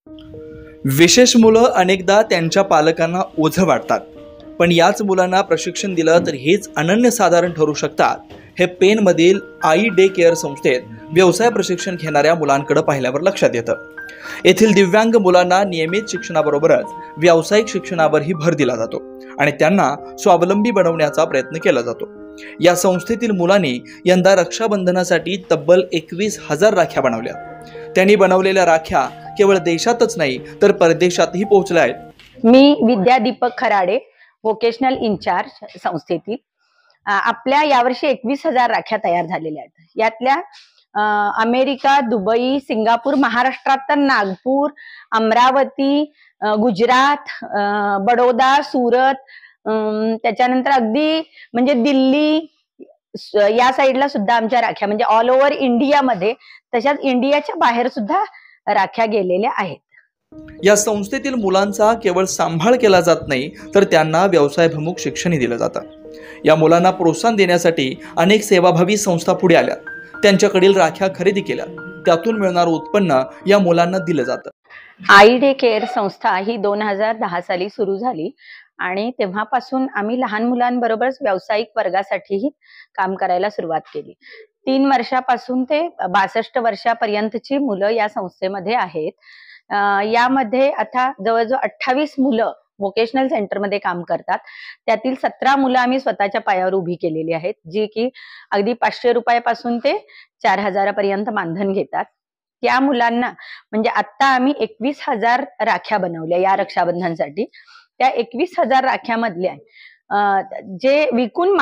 विशेष मुलं अनेकदा त्यांच्या पालकांना ओझं वाटतात, पण याच मुलांना प्रशिक्षण दिलं तर हेच अनन्यसाधारण ठरू शकतात। हे पेनमधील आई डे केअर संस्थेत व्यवसाय प्रशिक्षण घेणाऱ्या मुलांकडे पाहिल्यावर लक्षात येतं। येथील दिव्यांग मुलांना नियमित शिक्षणाबरोबरच व्यावसायिक शिक्षणावरही भर दिला जातो आणि त्यांना स्वावलंबी बनवण्याचा प्रयत्न केला जातो। या संस्थेतील मुलांनी यंदा रक्षाबंधनासाठी तब्बल 21,000 राख्या बनवल्या। त्यांनी बनवलेल्या राख्या केवळ देशातच नाही तर परदेशातही पोहोचल्या आहेत। मी विद्या दीपक खराडे, वोकेशनल इन्चार्ज संस्थेतील। आपल्या यावर्षी 21,000 राख्या तयार झालेल्या आहेत। यातल्या अमेरिका, दुबई, सिंगापूर, महाराष्ट्रात तर नागपूर, अमरावती, गुजरात, बडोदा, सुरत, त्याच्यानंतर अगदी म्हणजे दिल्ली या साईडला सुद्धा आमच्या राख्या म्हणजे ऑल ओव्हर इंडियामध्ये, तशाच इंडियाच्या बाहेर सुद्धा राख्या गेलेल्या आहेत। या संस्थेतील मुलांचा केवळ सांभाळ केला जात नाही तर त्यांना व्यवसायभिमुख शिक्षणही दिलं जातं। या मुलांना प्रोत्साहन देण्यासाठी अनेक सेवाभावी संस्था पुढे आल्या, त्यांच्याकडील राख्या खरेदी केल्या, त्यातून मिळणारं उत्पन्न या मुलांना दिलं जातं। आई डे केअर संस्था ही 2010 साली सुरू झाली आणि तेव्हापासून आम्ही लहान मुलांबरोबरच व्यावसायिक वर्गासाठीही काम करायला सुरुवात केली। 3 वर्षापासून ते 62 वर्षापर्यंतची मुलं या संस्थेमध्ये आहेत। यामध्ये आता जवळजवळ 28 मुलं वोकेशनल सेंटरमध्ये काम करतात। त्यातील 17 मुलं आम्ही स्वतःच्या पायावर उभी केलेली आहेत, जी की अगदी 500 रुपयापासून ते 4,000 पर्यंत मानधन घेतात। त्या मुलांना म्हणजे आता आम्ही 21,000 राख्या बनवल्या या रक्षाबंधनसाठी। त्या 21,000 राख्यामधल्या जे विकून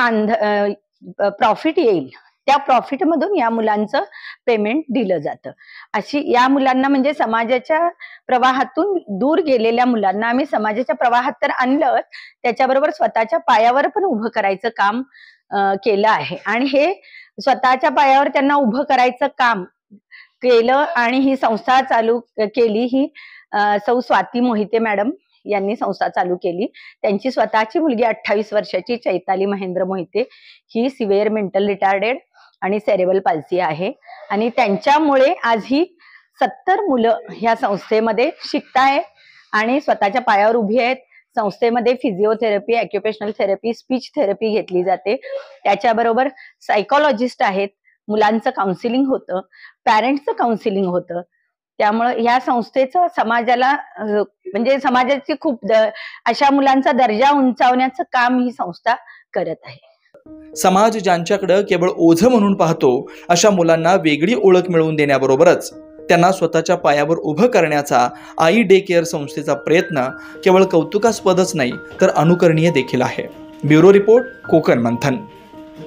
प्रॉफिट येईल त्या प्रॉफिट मधून या मुलांचं पेमेंट दिलं जातं। अशी या मुलांना म्हणजे समाजाच्या प्रवाहातून दूर गेलेल्या मुलांना आम्ही समाजाच्या प्रवाहात तर आणलं, त्याच्याबरोबर स्वतःच्या पायावर पण उभं करायचं काम केलं आहे। आणि हे स्वतःच्या पायावर त्यांना उभं करायचं काम केलं आणि ही संस्था चालू केली ही सौ स्वाती मोहिते मॅडम यांनी संस्था चालू केली। त्यांची स्वतःची मुलगी 28 वर्षाची चैताली महेंद्र मोहिते ही सिव्हिअर मेंटल रिटार्डेड आणि सेरेब्रल पाल्सी आहे आणि त्यांच्यामुळे आज ही 70 मुलं ह्या संस्थेमध्ये शिकतायत आणि स्वतःच्या पायावर उभी आहेत। संस्थेमध्ये physiotherapy, occupational therapy, speech therapy घेतली जाते। त्याच्याबरोबर सायकोलॉजिस्ट आहेत, मुलांचं काउन्सिलिंग होतं, पॅरेंट्सचं काउन्सिलिंग होतं। त्यामुळे या संस्थेचं समाजाला म्हणजे समाजाची खूप अशा मुलांचा दर्जा उंचावण्याचं काम ही संस्था करत आहे। समाज ज्यांच्याकडे केवळ ओझं म्हणून पाहतो अशा मुलांना वेगळी ओळख मिळवून देण्याबरोबरच त्यांना स्वतःच्या पायावर उभं करण्याचा आई डे केअर संस्थेचा प्रयत्न केवळ कौतुकास्पदच नाही तर अनुकरणीय देखील आहे। ब्युरो रिपोर्ट, कोकण मंथन।